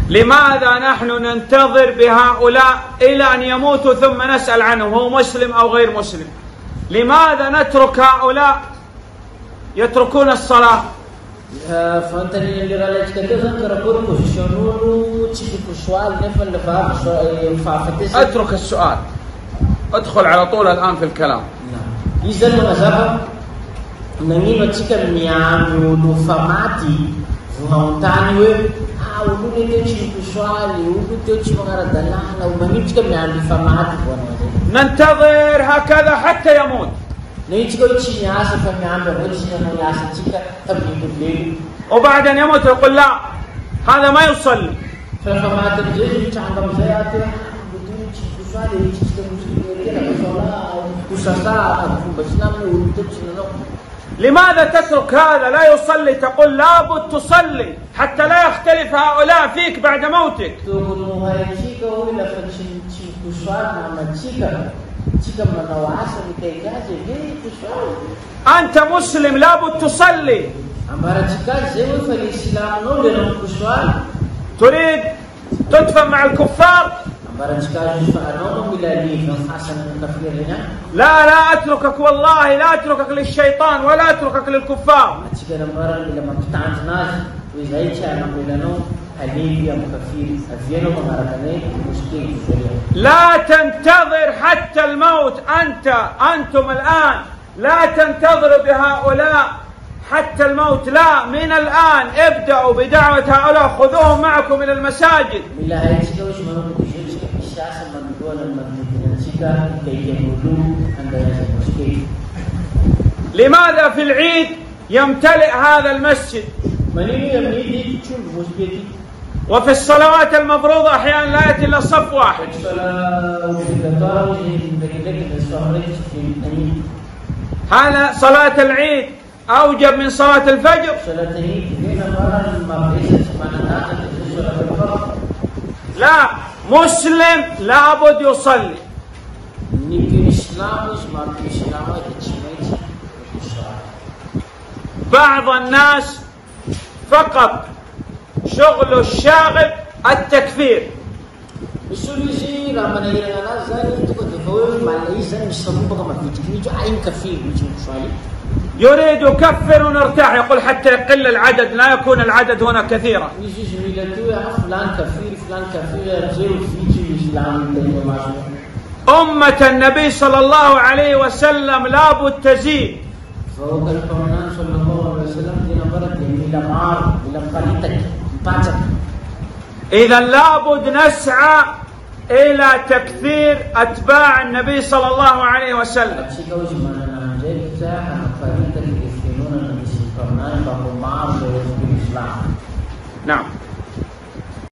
لماذا نحن ننتظر بهؤلاء إلى أن يموتوا ثم نسأل عنهم هو مسلم أو غير مسلم؟ لماذا نترك هؤلاء يتركون الصلاة؟ اترك السؤال، ادخل على طول الآن في الكلام. ننتظر هكذا حتى يموت. وبعد أن يموت يقول لا هذا ما يصلي. لماذا تترك هذا لا يصلي؟ تقول لابد تصلي حتى لا يختلف هؤلاء فيك بعد موتك. أنت مسلم لابد تصلي. تريد تدفن مع الكفار؟ لا أتركك والله، لا أتركك للشيطان ولا أتركك للكفار. لا تنتظر حتى الموت. أنتم الآن لا تنتظروا بهؤلاء حتى الموت، لا، من الآن ابدأوا بدعوة هؤلاء، خذوهم معكم إلى المساجد. لماذا في العيد يمتلئ هذا المسجد وفي الصلوات المفروضة أحيانا لا يأتي إلا صف واحد؟ هذا صلاة العيد أوجب من صلاة الفجر؟ لا، مسلم لابد يصلي. بعض الناس فقط شغل الشاغل التكفير. يريد يكفر ونرتاح، يقول حتى يقل العدد، لا يكون العدد هنا كثيرا. أمة النبي صلى الله عليه وسلم لابد تزيد. إذا لابد نسعى إلى تكثير أتباع النبي صلى الله عليه وسلم.